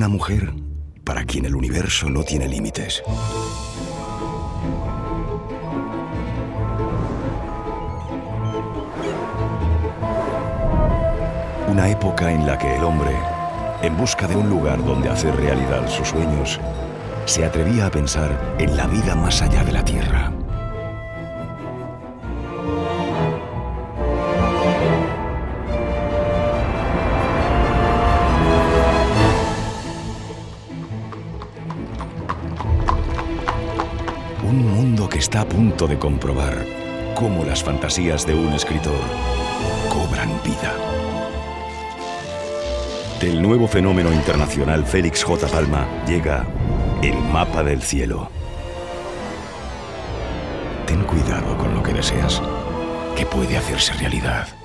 Una mujer para quien el universo no tiene límites. Una época en la que el hombre, en busca de un lugar donde hacer realidad sus sueños, se atrevía a pensar en la vida más allá de la Tierra. Un mundo que está a punto de comprobar cómo las fantasías de un escritor cobran vida. Del nuevo fenómeno internacional Félix J. Palma llega El mapa del cielo. Ten cuidado con lo que deseas, que puede hacerse realidad.